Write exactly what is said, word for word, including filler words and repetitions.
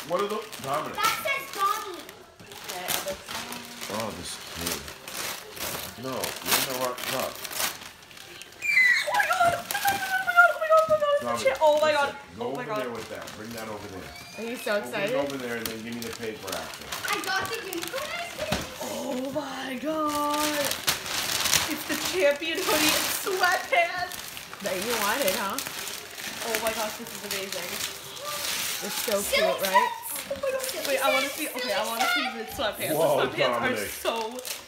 What are those? Dominic. That says Donnie. Okay, other side. Oh, this kid. No, you're in the wrong cup. Oh my god! Oh my god! Oh my god! Oh my god! Oh my god! Dominic, Oh my god! listen, Go Oh my over god! there with that. Bring that over there. Are you so excited? Bring it over there and then give me the paper after. I got the unicorn ice cream. Oh my god! It's the champion hoodie and sweatpants that you wanted, huh? Oh my gosh, this is amazing. It's so Silly cute, right? sets. Oh my god! Wait, I want to see. Okay, I want to see the sweatpants. Whoa, the sweatpants Dominic. are so